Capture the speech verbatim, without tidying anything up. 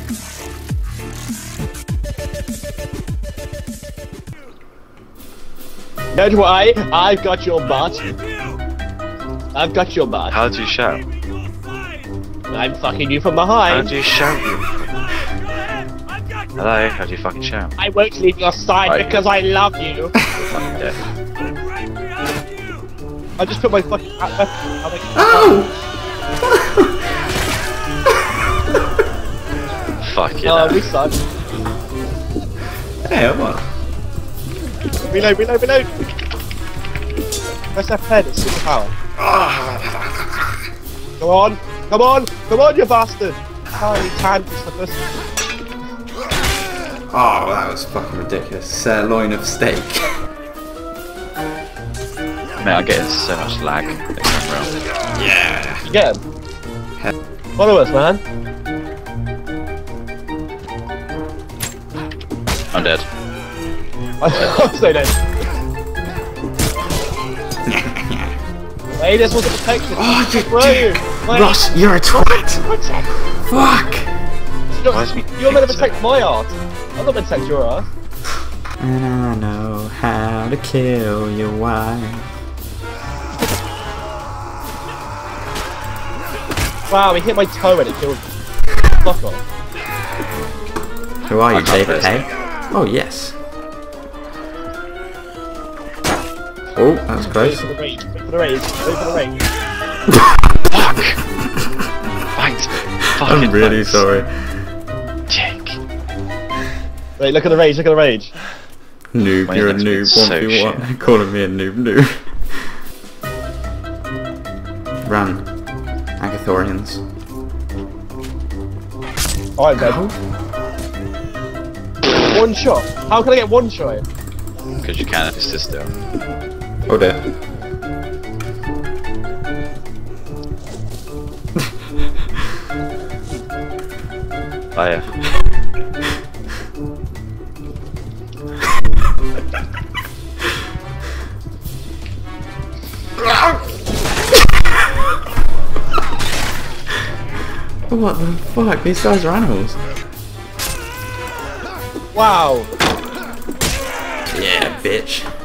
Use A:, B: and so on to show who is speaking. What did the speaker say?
A: Don't worry, I've got your butt. I've got your butt.
B: How do you shout?
A: I'm fucking you from behind.
B: How do you shout? You? Hello? How do you fucking shout?
A: I won't leave your side
B: Right.
A: because I love you.
B: Yeah.
A: I just put my fucking.
C: Oh!
B: Fuck you.
A: Oh,
B: know.
A: we suck.
C: Hey, what?
A: Reload, reload, reload! Press F ten, it's superpower. Come on! Come on! Come on, you bastard! Tiny tan for this.
C: Oh, that was fucking ridiculous. Sirloin of steak.
B: Man, I'm getting so much lag. It's unreal.
C: Yeah.
A: You get him? Follow us, man.
B: I'm dead.
A: I'm so dead. Hey, this was a protection.
C: Oh, you
A: Where are you? Where
C: Ross, you're a twat. Fuck.
A: You're,
B: Why is me
A: you're meant to
B: pizza?
A: protect my art. I'm not meant to protect your art.
C: And I know how to kill your wife.
A: Wow, he hit my toe and it killed me. Fuck off.
C: Who are you,
B: I can't
C: David
B: play
C: Hay? Oh, yes. Oh, that was
A: Wait
C: close.
A: for the rage. Wait for the rage. Wait for the rage.
B: Fuck! Thanks. Fucking
C: I'm really
B: thanks.
C: sorry.
B: Dick.
A: Wait, look at the rage. Look at the rage.
C: Noob,
B: My
C: you're a
B: internet's
C: noob.
B: been
C: one v one.
B: so
C: Calling me a noob noob. Run. Agathorians.
A: Alright, dead. One shot. How can I get one shot?
B: Because you can if you sit still.
C: Oh dear.
B: Oh yeah.
C: What the fuck? These guys are animals.
A: Wow.
C: Yeah, bitch.